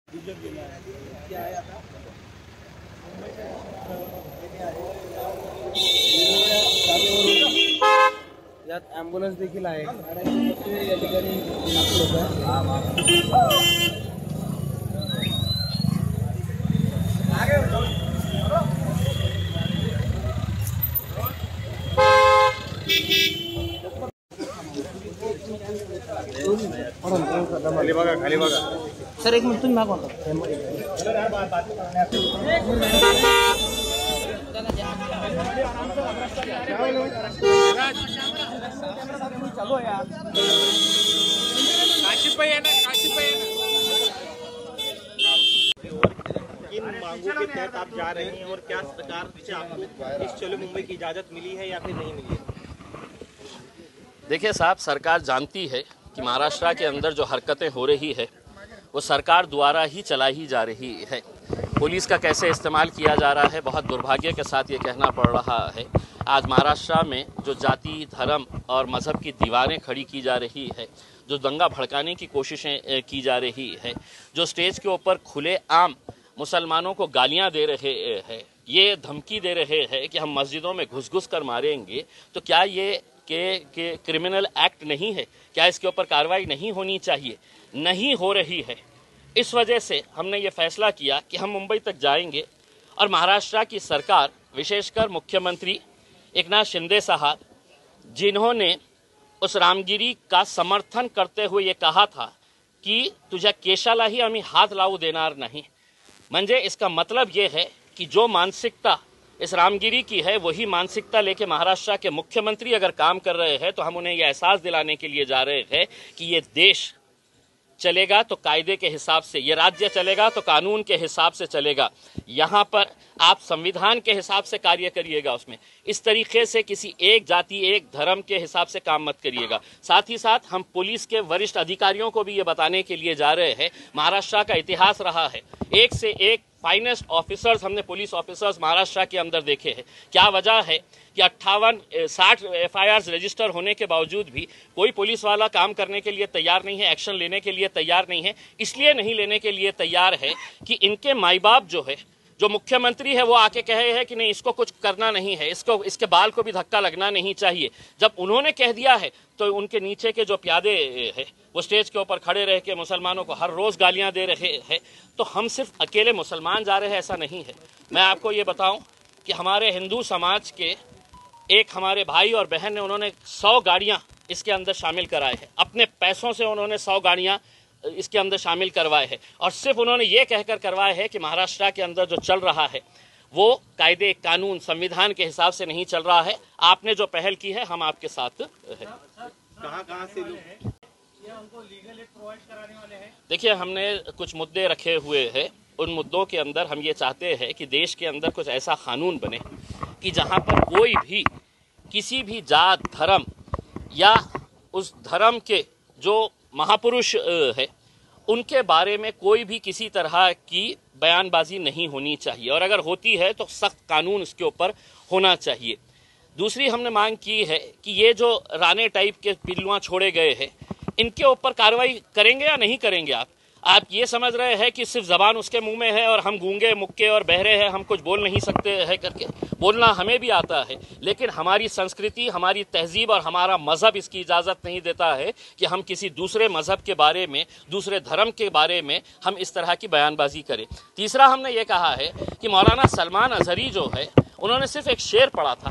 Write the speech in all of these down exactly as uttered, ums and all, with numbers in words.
यात ॲम्ब्युलन्स देखील आहे। या ठिकाणी खाली बघा खाली बघा सर एक मिनिट तुम्ही मागवा किन मांगों के तहत आप जा रहे हैं और क्या सरकार से आपको इस चलो मुंबई की इजाजत मिली है या फिर नहीं मिली है? देखिए साहब, सरकार जानती है कि महाराष्ट्र के अंदर जो हरकतें हो रही है वो सरकार द्वारा ही चलाई जा रही है। पुलिस का कैसे इस्तेमाल किया जा रहा है, बहुत दुर्भाग्य के साथ ये कहना पड़ रहा है। आज महाराष्ट्र में जो जाति, धर्म और मज़हब की दीवारें खड़ी की जा रही है, जो दंगा भड़काने की कोशिशें की जा रही है, जो स्टेज के ऊपर खुले आम मुसलमानों को गालियां दे रहे हैं, ये धमकी दे रहे हैं कि हम मस्जिदों में घुस घुस कर मारेंगे, तो क्या ये के, के क्रिमिनल एक्ट नहीं है? क्या इसके ऊपर कार्रवाई नहीं होनी चाहिए? नहीं हो रही है। इस वजह से हमने ये फैसला किया कि हम मुंबई तक जाएंगे और महाराष्ट्र की सरकार, विशेषकर मुख्यमंत्री एकनाथ शिंदे साहब, जिन्होंने उस रामगिरी का समर्थन करते हुए ये कहा था की तुझ्या केशालाही आम्ही हात लावू देणार नहीं, म्हणजे इसका मतलब ये है कि जो मानसिकता इस रामगिरी की है वही मानसिकता लेके महाराष्ट्र के मुख्यमंत्री अगर काम कर रहे हैं तो हम उन्हें यह एहसास दिलाने के लिए जा रहे हैं कि ये देश चलेगा तो कायदे के हिसाब से, ये राज्य चलेगा तो कानून के हिसाब से चलेगा। यहाँ पर आप संविधान के हिसाब से कार्य करिएगा, उसमें इस तरीके से किसी एक जाति, एक धर्म के हिसाब से काम मत करिएगा। साथ ही साथ हम पुलिस के वरिष्ठ अधिकारियों को भी ये बताने के लिए जा रहे हैं, महाराष्ट्र का इतिहास रहा है, एक से एक फाइनेस्ट ऑफिसर्स हमने पुलिस ऑफिसर्स महाराष्ट्र के अंदर देखे हैं। क्या वजह है कि अट्ठावन साठ एफ आई आर रजिस्टर होने के बावजूद भी कोई पुलिस वाला काम करने के लिए तैयार नहीं है, एक्शन लेने के लिए तैयार नहीं है। इसलिए नहीं लेने के लिए तैयार है कि इनके माई बाप जो है, जो मुख्यमंत्री है, वो आके कहे हैं कि नहीं इसको कुछ करना नहीं है, इसको इसके बाल को भी धक्का लगना नहीं चाहिए। जब उन्होंने कह दिया है तो उनके नीचे के जो प्यादे हैं वो स्टेज के ऊपर खड़े रह के मुसलमानों को हर रोज़ गालियां दे रहे हैं। तो हम सिर्फ अकेले मुसलमान जा रहे हैं ऐसा नहीं है। मैं आपको ये बताऊं कि हमारे हिंदू समाज के एक हमारे भाई और बहन ने, उन्होंने सौ गाड़ियाँ इसके अंदर शामिल कराए हैं, अपने पैसों से उन्होंने सौ गाड़ियाँ इसके अंदर शामिल करवाए हैं। और सिर्फ उन्होंने ये कहकर करवाए हैं कि महाराष्ट्र के अंदर जो चल रहा है वो कायदे, कानून, संविधान के हिसाब से नहीं चल रहा है। आपने जो पहल की है हम आपके साथ है। कहाँ कहाँ से लोग उनको लीगल एड प्रोवाइड कराने वाले हैं? देखिए, हमने कुछ मुद्दे रखे हुए हैं। उन मुद्दों के अंदर हम ये चाहते हैं कि देश के अंदर कुछ ऐसा कानून बने कि जहाँ पर कोई भी किसी भी जात, धर्म या उस धर्म के जो महापुरुष है उनके बारे में कोई भी किसी तरह की बयानबाजी नहीं होनी चाहिए, और अगर होती है तो सख्त कानून उसके ऊपर होना चाहिए। दूसरी हमने मांग की है कि ये जो राणे टाइप के पिल्लुआं छोड़े गए हैं इनके ऊपर कार्रवाई करेंगे या नहीं करेंगे? आप आप ये समझ रहे हैं कि सिर्फ ज़बान उसके मुंह में है और हम गूंगे, मुक्के और बहरे हैं, हम कुछ बोल नहीं सकते हैं करके? बोलना हमें भी आता है, लेकिन हमारी संस्कृति, हमारी तहजीब और हमारा मज़हब इसकी इजाज़त नहीं देता है कि हम किसी दूसरे मज़हब के बारे में, दूसरे धर्म के बारे में हम इस तरह की बयानबाजी करें। तीसरा हमने ये कहा है कि मौलाना सलमान अजहरी जो है उन्होंने सिर्फ एक शेर पढ़ा था,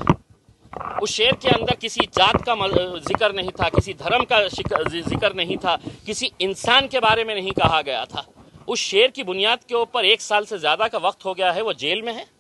उस शेर के अंदर किसी जात का जिक्र नहीं था, किसी धर्म का जिक्र नहीं था, किसी इंसान के बारे में नहीं कहा गया था। उस शेर की बुनियाद के ऊपर एक साल से ज़्यादा का वक्त हो गया है, वो जेल में है।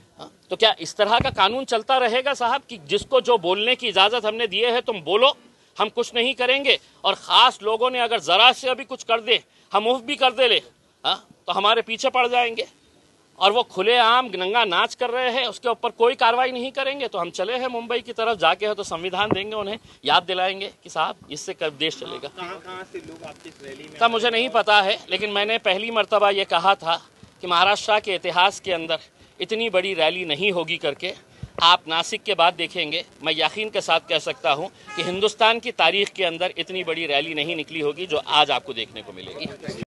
तो क्या इस तरह का कानून चलता रहेगा साहब कि जिसको जो बोलने की इजाज़त हमने दी है तुम बोलो, हम कुछ नहीं करेंगे, और ख़ास लोगों ने अगर ज़रा से अभी कुछ कर दे, हम मुफ्त भी कर दे ले, हाँ, तो हमारे पीछे पड़ जाएंगे। और वो खुलेआम नंगा नाच कर रहे हैं, उसके ऊपर कोई कार्रवाई नहीं करेंगे। तो हम चले हैं मुंबई की तरफ, जाके हो तो संविधान देंगे, उन्हें याद दिलाएंगे कि साहब इससे कब देश चलेगा। कहाँ कहाँ से लोग आपकी इस रैली में? तब मुझे नहीं पता है, लेकिन मैंने पहली मर्तबा ये कहा था कि महाराष्ट्र के इतिहास के अंदर इतनी बड़ी रैली नहीं होगी करके। आप नासिक के बाद देखेंगे, मैं यकीन के साथ कह सकता हूँ कि हिंदुस्तान की तारीख के अंदर इतनी बड़ी रैली नहीं निकली होगी जो आज आपको देखने को मिलेगी।